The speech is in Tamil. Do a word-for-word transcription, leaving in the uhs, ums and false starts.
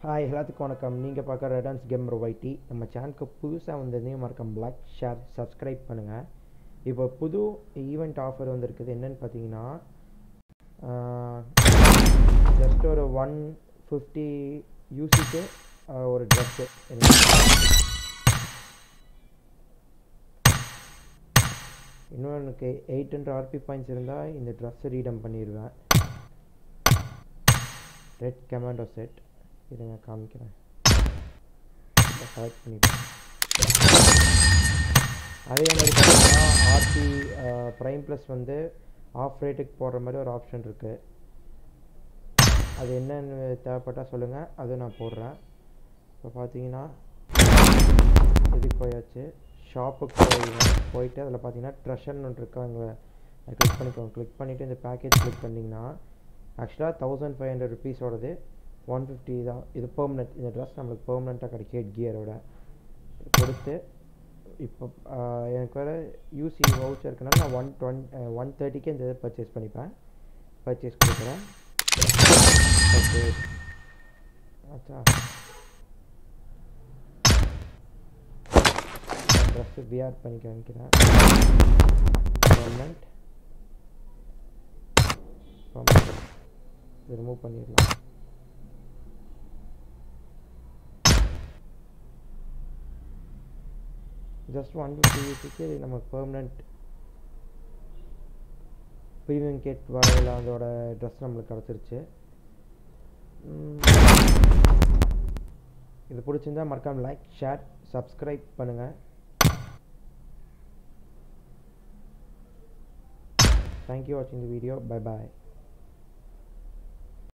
ஹாய் எல்லாத்துக்கும் வணக்கம். நீங்கள் பார்க்க ரெடான்ஸ் கேமர் ஒய்டி. நம்ம சேனலுக்கு புதுசாக வந்ததையும் மறக்காம லைக் ஷேர் சப்ஸ்கிரைப் பண்ணுங்கள். இப்போ புது ஈவெண்ட் ஆஃபர் வந்துருக்குது. என்னென்னு பார்த்தீங்கன்னா ஜஸ்ட் ஒரு ஒன் ஃபிஃப்டி யூசிக்கு ஒரு ட்ரெஸ்ஸு. இன்னும் எனக்கு எயிட் ஹண்ட்ரட் ஆர்பி பாயிண்ட்ஸ் இருந்தால் இந்த ட்ரெஸ்ஸை ரீடம் பண்ணிடுவேன். ரெட் கமாண்டோ செட் இதை நான் காமிக்கிறேன். செலக்ட் பண்ணிப்பேன். அதே மாதிரி பார்த்தீங்கன்னா ஆர்பி ப்ரைம் ப்ளஸ் வந்து ஆஃப் ரேட்டுக்கு போடுற மாதிரி ஒரு ஆப்ஷன் இருக்குது. அது என்னென்னு தேவைப்பட்டால் சொல்லுங்கள், அது நான் போடுறேன். இப்போ பார்த்தீங்கன்னா இதுக்கு போயாச்சு. ஷாப்புக்கு போயிடுவேன். போயிட்டு அதில் பார்த்தீங்கன்னா ட்ரெஷர்னு ஒன்று இருக்கு. அங்கே கிளிக் பண்ணிக்கோங்க. கிளிக் பண்ணிவிட்டு இந்த பேக்கேஜ் கிளிக் பண்ணிங்கன்னா ஆக்சுவலாக தௌசண்ட் ஃபைவ் ஹண்ட்ரட் ருபீஸோடது ஒன் ஃபிஃப்டி தான். இது பெர்மனெண்ட். இந்த ட்ரெஸ் நம்மளுக்கு பெர்மனெண்ட்டாக கிடைக்கும் ஹெட் கியரோட கொடுத்து. இப்போ எனக்கு வேறு யூசி வவுச்சர் இருக்கனால நான் ஒன் டுவெண்ட் ஒன் தேர்ட்டிக்கே இந்த இதை பர்ச்சேஸ் பண்ணிப்பேன். பர்ச்சேஸ் கொடுக்குறேன். பர்ச்சேஸ் ஆச்சா. ட்ரெஸ்ஸு வியர் பண்ணி காமிக்கிறேன். பெர்மனெண்ட் பெர்மனெண்ட் இது ரிமூவ் பண்ணிடலாம். ஜஸ்ட் ஒன் ஃபிஃப்டி யூசிக்கு நமக்கு பெர்மனெண்ட் ப்ரீமியம் கேட் வரையில் அதோட ட்ரெஸ் நம்மளுக்கு கிடச்சிருச்சு. இது பிடிச்சிருந்தா மறக்காம லைக் ஷேர் சப்ஸ்கிரைப் பண்ணுங்கள். தேங்க்யூ வாட்சிங் தி வீடியோ. Bye bye.